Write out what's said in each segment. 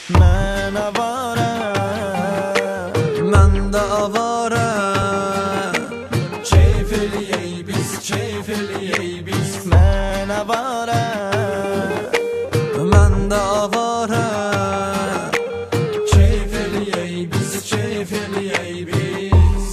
Mən avara, mən də avara. keyf eləyək biz, keyf eləyək biz. Mən avara, mən də avara. keyf eləyək biz, keyf eləyək biz.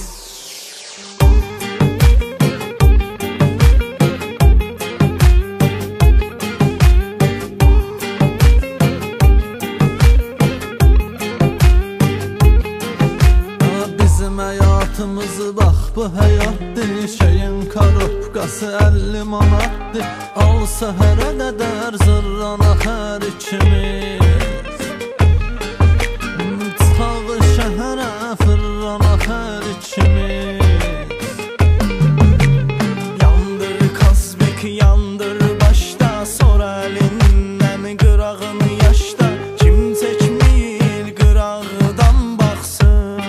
Bizim həyatımızı bax bu həyatdır, şeyin korobkası 50 manatdır. Al səhərə qədər zırrana hər ikimiz, çıxağı şəhərə fırrana hər ikimiz. Yandır Kazbek, yandır başda, sonra əlindən qırağını yaşda. Kim çəkmir qırağıdan baxsın,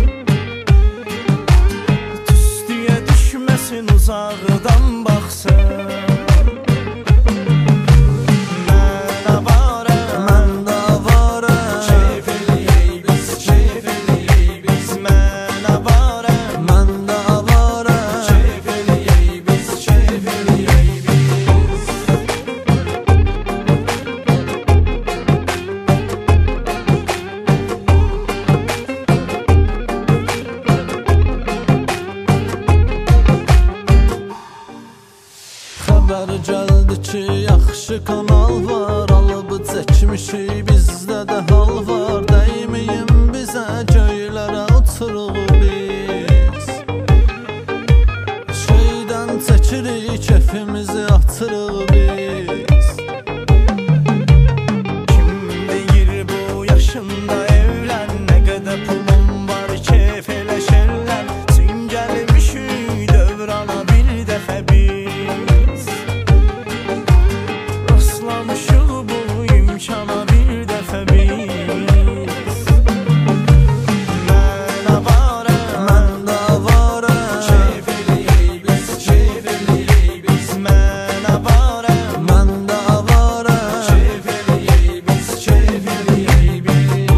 tüstüyə düşməsin uzaqdan baxsın. Mən avara, Mən də avara, keyf eləyək biz, keyf eləyək biz. Mən avara, mən də avara. keyf eləyək biz, keyf eləyək biz. Xəbər gəldi ki, yaxşı kanal var, alıb çəkmişik, bizdə də hal var. Dəyməyin bizə göylərə uçuruq biz, şeydən çəkirik, kefimizi atırıq biz. Kim deyir bu yaşında evlən, nə qədər pulun var keyf elə şənlən. Çün gəlmişik dövrana bir dəfə biz, rastlamışıq bu imkana bir dəfə biz. Mən avara, Mən də avara, keyf eləyək biz, keyf eləyək biz. Mən avara, mən də avara. keyf eləyək biz, keyf eləyək biz.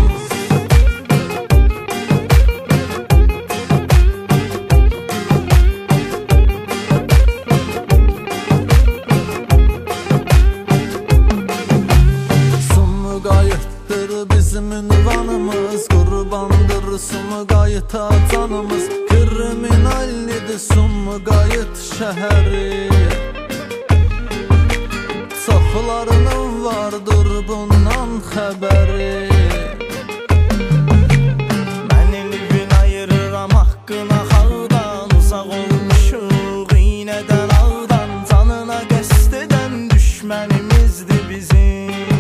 Sumqayıtdır bizim ünvanımız, qurbandır Sumqayıta canımız. Kriminallidir Sumqayıt şəhəri, çoxlarının vardır bundan xəbəri. Mən elvin ayırıram haqqına xaldan, uzaq olmuşuq iynədən ağdan. Canına qəsd edən düşmənimizdir bizim.